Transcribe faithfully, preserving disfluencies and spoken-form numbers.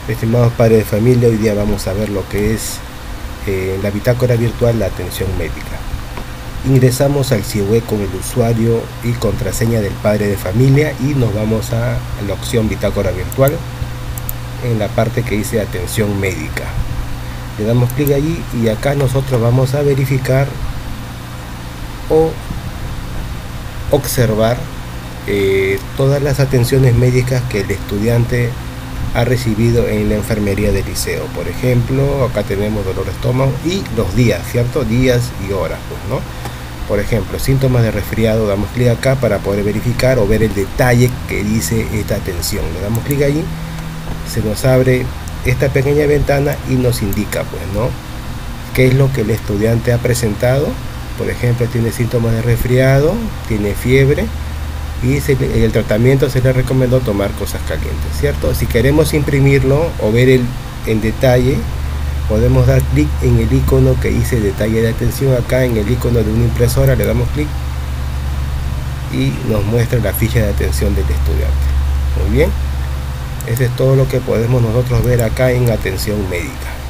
Estimados padres de familia, hoy día vamos a ver lo que es eh, la bitácora virtual de atención médica. Ingresamos al C I E con el usuario y contraseña del padre de familia y nos vamos a la opción bitácora virtual en la parte que dice atención médica. Le damos clic allí y acá nosotros vamos a verificar o observar eh, todas las atenciones médicas que el estudiante ha recibido en la enfermería del liceo. Por ejemplo, acá tenemos dolor de estómago y los días, ¿cierto? Días y horas, pues, ¿no? Por ejemplo, síntomas de resfriado, damos clic acá para poder verificar o ver el detalle que dice esta atención. Le damos clic allí, se nos abre esta pequeña ventana y nos indica, pues, ¿no?, qué es lo que el estudiante ha presentado. Por ejemplo, tiene síntomas de resfriado, tiene fiebre y se, en el tratamiento se le recomendó tomar cosas calientes, ¿cierto? Si queremos imprimirlo o ver el, en detalle, podemos dar clic en el icono que dice detalle de atención. Acá en el icono de una impresora le damos clic y nos muestra la ficha de atención del estudiante. Muy bien, eso es todo lo que podemos nosotros ver acá en atención médica.